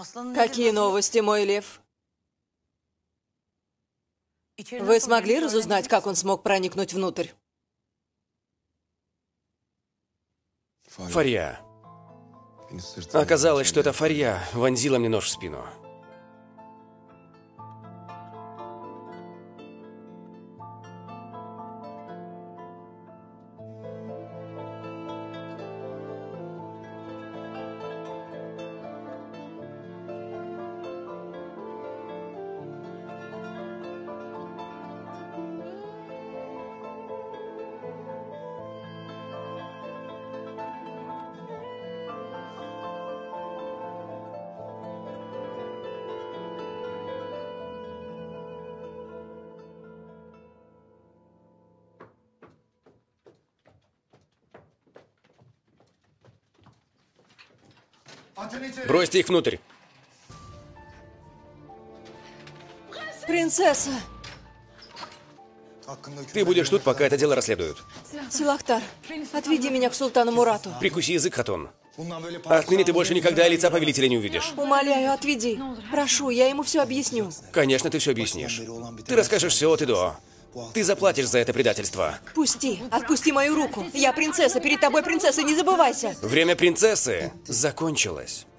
Какие новости, мой лев? Вы смогли разузнать, как он смог проникнуть внутрь? Фарья. Оказалось, что это Фарья вонзила мне нож в спину. Бросьте их внутрь. Принцесса! Ты будешь тут, пока это дело расследуют. Силахтар, отведи меня к султану Мурату. Прикуси язык, Хатун. Отныне ты больше никогда лица повелителя не увидишь. Умоляю, отведи. Прошу, я ему все объясню. Конечно, ты все объяснишь. Ты расскажешь все от и до. Ты заплатишь за это предательство. Пусти, отпусти мою руку. Я принцесса, перед тобой принцесса, не забывайся. Время принцессы закончилось.